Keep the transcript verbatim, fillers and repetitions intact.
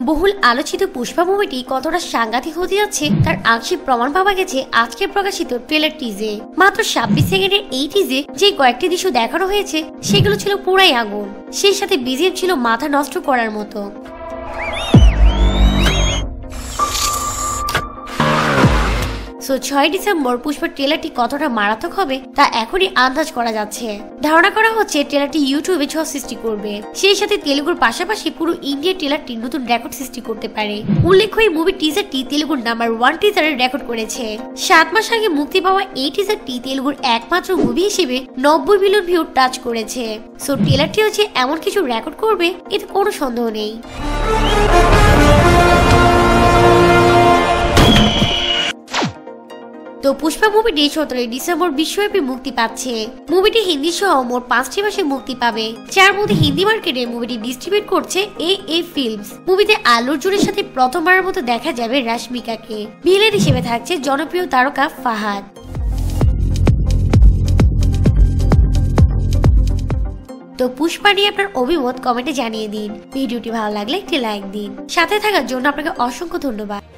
বহুল আলোচিত পুষ্পা মুভিটি কতটা সাংঘাতিক হতে যাচ্ছে তার আংশিক প্রমাণ পাওয়া গেছে আজকে প্রকাশিত ট্রেলার টিজে। মাত্র ছাব্বিশ সেকেন্ডের এই টিজে যে কয়েকটি দৃশ্য দেখানো হয়েছে সেগুলো ছিল পুরাই আগুন, সেই সাথে বিজিএম ছিল মাথা নষ্ট করার মতো। সো ছয় ডিসেম্বর পুষ্পার ট্রেলারটি কতটা মারাত্মক হবে তা এখনই আন্দাজ করা যাচ্ছে। ধারণা করা হচ্ছে ট্রেলারটি ইউটিউবে ঝড় সৃষ্টি করবে, সেই সাথে তেলুগুর পাশাপাশি পুরো ইন্ডিয়ার ট্রেলারটি নতুন রেকর্ড সৃষ্টি করতে পারে। উল্লেখ্য এই মুভি টিজারটি তেলুগুর নাম্বার ওয়ান টিজারের রেকর্ড করেছে। সাত মাস আগে মুক্তি পাওয়া এই টিজারটি তেলুগুর একমাত্র মুভি হিসেবে নব্বই মিলিয়ন ভিউ টাচ করেছে। সো ট্রেলারটি হচ্ছে এমন কিছু রেকর্ড করবে এতে কোনো সন্দেহ নেই। তো পুষ্পা মুভিটি সতেরোই ডিসেম্বর বিশ্বব্যাপী মুক্তি পাচ্ছে। মুভিটি হিন্দি সহ মোট পাঁচটি ভাষায় মুক্তি পাবে, যার মধ্যে হিন্দি মার্কেটে মুভিটি ডিস্ট্রিবিউট করছে এ এ ফিল্মস। মুভিতে আল্লু অর্জুনের সাথে প্রথমবারের মতো দেখা যাবে রাশমিকাকে, ভিলেন হিসেবে থাকছে জনপ্রিয় তারকা ফাহাদ। তো পুষ্পা নিয়ে আপনার অভিমত কমেন্টে জানিয়ে দিন। ভিডিওটি ভালো লাগলে একটি লাইক দিন। সাথে থাকার জন্য আপনাকে অসংখ্য ধন্যবাদ।